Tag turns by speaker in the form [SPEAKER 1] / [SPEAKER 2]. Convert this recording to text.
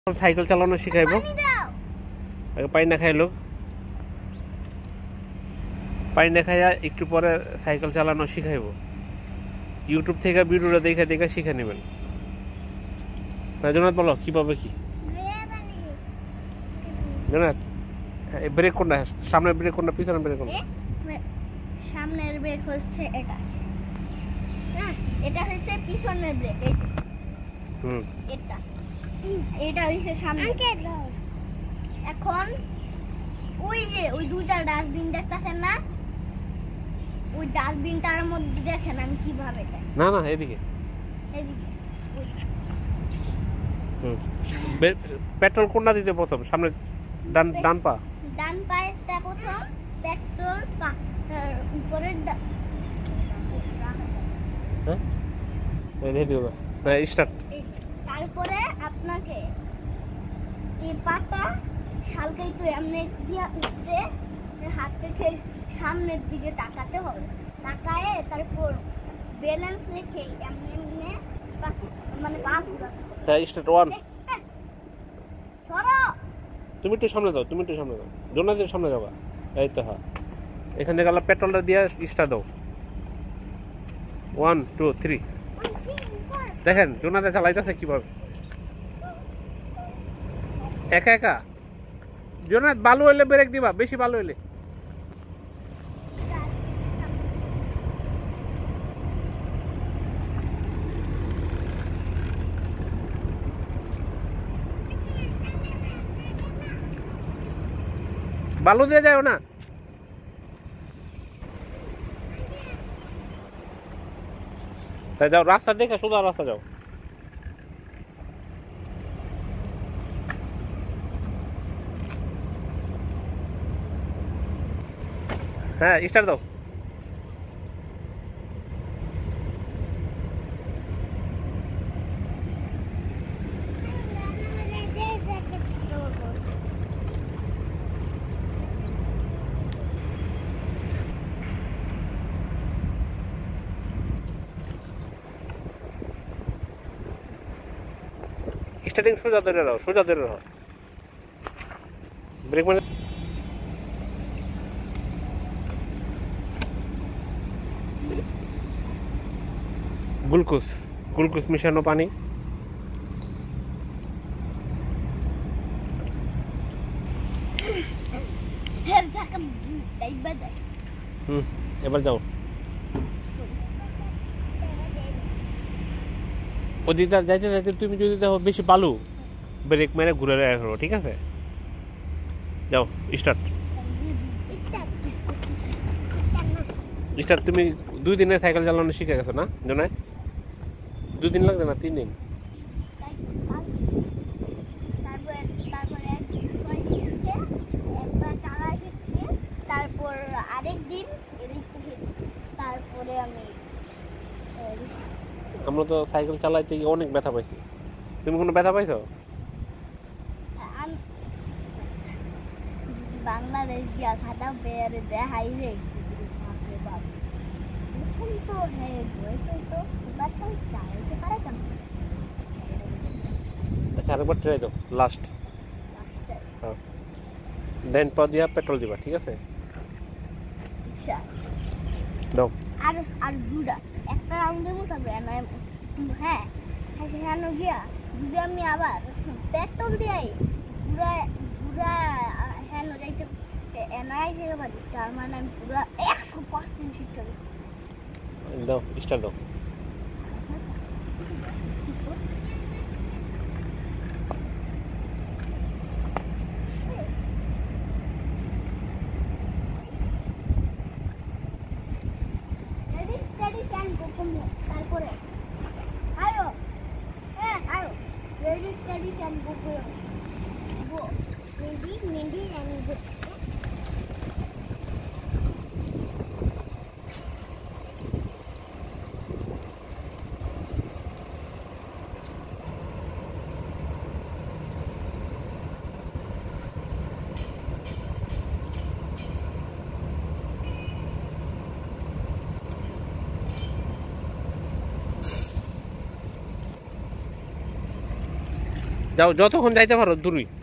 [SPEAKER 1] Cycle চালানো শিখাইবো আগে পানি না খাইলো পানি না খাইয়া একটু পরে সাইকেল চালানো শিখাইবো ইউটিউব থেকে ভিডিওটা দেখে দেখে শিখে নেবেন জোনাথ বলো কিভাবে কি জোনাথ ব্রেক কোনটা সামনের ব্রেক কোনটা পিছনের ব্রেক কোনটা
[SPEAKER 2] সামনের ব্রেক হচ্ছে এটা হ্যাঁ এটা হচ্ছে পিছনের ব্রেক এই এটা এটা হচ্ছে সামনে এখন ওই যে ওই দুইটা ডাস্টবিন দেখতেছেন না ওই ডাস্টবিনটার মধ্যে দেখেন আমি কিভাবে যাই
[SPEAKER 1] না না এদিকে
[SPEAKER 2] এদিকে
[SPEAKER 1] পেট্রোল কোনটা দিতে প্রথম সামনে ডান পা
[SPEAKER 2] ডান পায়েরটা প্রথম পেট্রোল পা উপরের
[SPEAKER 1] হ্যাঁ এই দিও না স্টার্ট
[SPEAKER 2] তারপরে আপনাকে এই পাটা হালকা একটু এমনি দিয়া উঠে হাত থেকে সামনের দিকে তাকাতে হবে তাকায় তারপর ব্যালেন্স রেখে এমনি এমনি মানে পা ঘুরাতে
[SPEAKER 1] হ্যাঁ স্টার্ট ওয়ান
[SPEAKER 2] সরো
[SPEAKER 1] তুমি একটু সামনে দাও জোনাথের সামনে যাবা এই তো হ্যাঁ এখান থেকে আলা পেট্রোলটা দিয়ে স্টার্ট দাও 1 2 3 দেখেন জোনাথে চালাইতেছে কিভাবে একা একা জোনাথ ভালো হইলে ব্রেক দিবা বেশি ভালো হইলে বালু দিয়ে যাও না তাই যাও রাস্তা দেখে সোজা রাস্তা যাও হ্যাঁ স্টার্ট দাও স্টার্টিং সোজা ধরে রাখো ব্রেক মানে গ্লুকোজ মিশানো পানি এবার যাও ওদিকে যাইতে যাইতে তুমি যদি দেখো বেশি বালু ব্রেক মেরে ঘুরে রাখো ঠিক আছে যাও স্টার্ট তুমি 2 দিনে সাইকেল চালানো শিখে গেছো না জোনায় 2 দিন লাগবে না 3 দিন
[SPEAKER 2] তারপর আরেকদিন তারপরে
[SPEAKER 1] আমরা তো সাইকেল চালাইতে গিয়ে অনেক ব্যথা পাইছি তুমি কোনো ব্যথা পাইছো
[SPEAKER 2] বাংলাদেশ গিয়া খাতা বের দেখাই রে তো হ্যাঁ তো বাচ্চা চাইতে পারে কেন
[SPEAKER 1] আচ্ছা আরেকবার ট্রাই দাও লাস্ট হ্যাঁ দেন পা দিয়া পেট্রোল দিবা ঠিক আছে
[SPEAKER 2] আচ্ছা
[SPEAKER 1] দাও
[SPEAKER 2] আর দুটা একটা রাউন্ডের মতো হবে না হ্যাঁ হ্যাঁ গিয়া যদি আমি আবার পেট্রোল দিই পুরা হ্যাঁ যাইতে এনআই যেতে পারি তার মানে আমি পুরা 100% শিক্ষা
[SPEAKER 1] দাও স্টার্ট দাও
[SPEAKER 2] তারপরে আয়ো হ্যাঁ আয়ো ready steady can go ready মেডি এন্ড গো
[SPEAKER 1] যাও, যতক্ষণ যাইতে পারো দূরই।